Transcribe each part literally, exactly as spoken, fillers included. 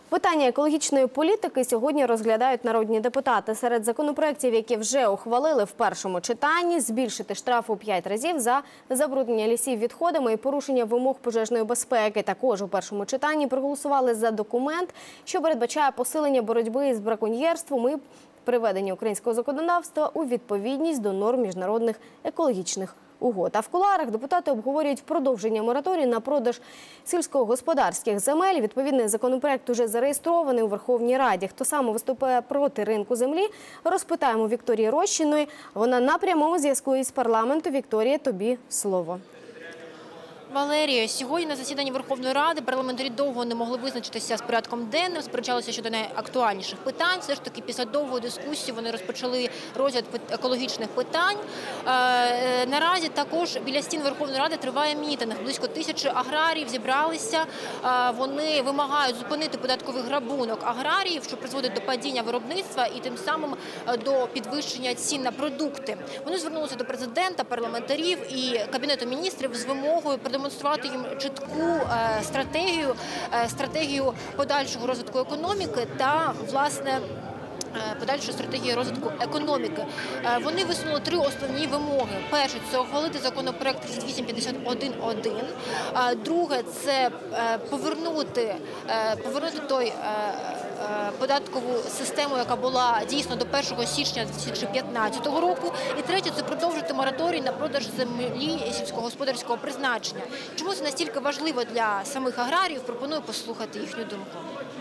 Питання екологічної політики сьогодні розглядають народні депутати. Серед законопроєктів, які вже ухвалили в першому читанні, збільшити штраф у п'ять разів за забруднення лісів відходами і порушення вимог пожежної безпеки. Також у першому читанні проголосували за документ, що передбачає посилення боротьби з браконьєрством і приведення українського законодавства у відповідність до норм міжнародних екологічних угод. А в кулуарах депутати обговорюють продовження мораторію на продаж сільськогосподарських земель. Відповідний законопроект уже зареєстрований у Верховній Раді. Хто саме виступає проти ринку землі, розпитаємо Вікторії Рощиної. Вона на прямому зв'язку із парламенту. Вікторія, тобі слово. Валерія, сьогодні на засіданні Верховної Ради парламентарі довго не могли визначитися з порядком денним, сперечалися щодо найактуальніших питань. Все ж таки, після довгої дискусії вони розпочали розгляд екологічних питань. Е, наразі також біля стін Верховної Ради триває мітинг. Близько тисячі аграріїв зібралися. Е, вони вимагають зупинити податковий грабунок аграріїв, що призводить до падіння виробництва і тим самим до підвищення цін на продукти. Вони звернулися до президента, парламентарів і Кабінету міністрів з вимогою продемонструвати їм чітку е, стратегію, е, стратегію подальшого розвитку економіки та, власне, подальшої стратегії розвитку економіки. Вони висунули три основні вимоги. Перше – це ухвалити законопроект тридцять вісім п'ятдесят один один. Друге – це повернути, повернути той податкову систему, яка була дійсно до першого січня дві тисячі п'ятнадцятого року. І третє – це продовжити мораторій на продаж землі сільськогосподарського призначення. Чому це настільки важливо для самих аграріїв? Пропоную послухати їхню думку.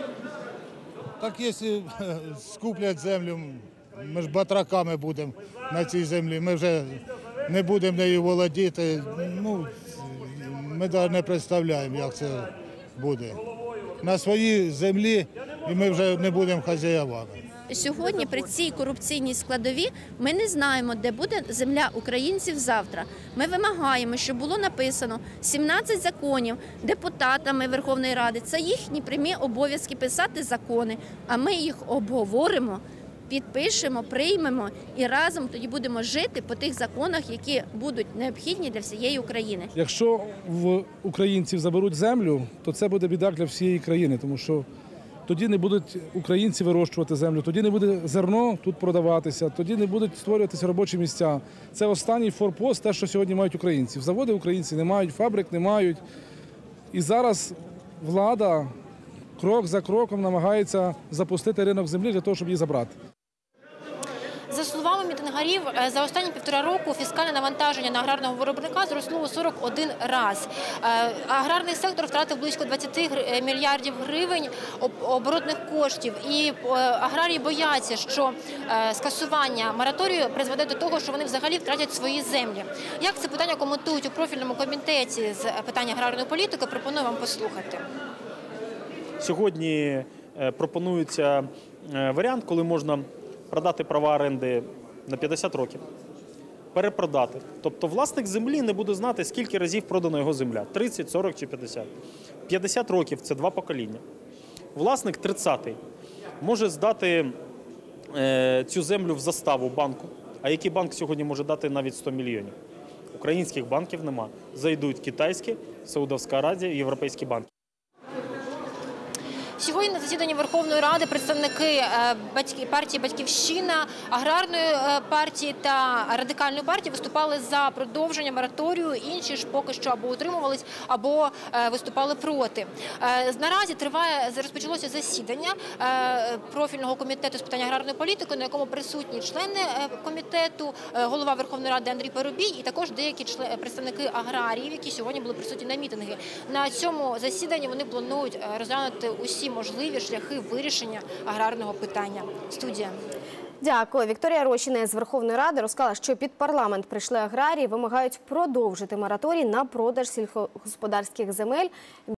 Так, якщо скуплять землю, ми ж батраками будемо на цій землі, ми вже не будемо нею володіти, ну, ми навіть не представляємо, як це буде. На своїй землі і ми вже не будемо хазяєвами. Сьогодні при цій корупційній складовій ми не знаємо, де буде земля українців завтра. Ми вимагаємо, щоб було написано сімнадцять законів депутатами Верховної Ради. Це їхні прямі обов'язки писати закони, а ми їх обговоримо, підпишемо, приймемо і разом тоді будемо жити по тих законах, які будуть необхідні для всієї України. Якщо в українців заберуть землю, то це буде біда для всієї країни, тому що тоді не будуть українці вирощувати землю, тоді не буде зерно тут продаватися, тоді не будуть створюватися робочі місця. Це останній форпост, те, що сьогодні мають українці. Заводи українці не мають, фабрик не мають. І зараз влада крок за кроком намагається запустити ринок землі для того, щоб її забрати. За словами мітингарів, за останні півтора року фіскальне навантаження на аграрного виробника зросло у сорок один раз. Аграрний сектор втратив близько двадцять мільярдів гривень оборотних коштів. І аграрії бояться, що скасування мораторію призведе до того, що вони взагалі втратять свої землі. Як це питання коментують у профільному комітеті з питань аграрної політики, пропоную вам послухати. Сьогодні пропонується варіант, коли можна продати права оренди на п'ятдесят років, перепродати. Тобто власник землі не буде знати, скільки разів продана його земля – тридцять, сорок чи п'ятдесят. п'ятдесят років – це два покоління. Власник тридцятий може здати е, цю землю в заставу банку. А який банк сьогодні може дати навіть сто мільйонів? Українських банків нема. Зайдуть китайські, Саудовська Аравія, європейські банки. Сьогодні на засіданні Верховної Ради представники партії «Батьківщина», аграрної партії та радикальної партії виступали за продовження мораторію, інші ж поки що або утримувались, або виступали проти. Наразі триває, розпочалося засідання профільного комітету з питань аграрної політики, на якому присутні члени комітету, голова Верховної Ради Андрій Парубій і також деякі представники аграріїв, які сьогодні були присутні на мітингі. На цьому засіданні вони планують розглянути усі можливі шляхи вирішення аграрного питання. Студія. Дякую. Вікторія Рощина з Верховної Ради розказала, що під парламент прийшли аграрії, вимагають продовжити мораторій на продаж сільськогосподарських земель.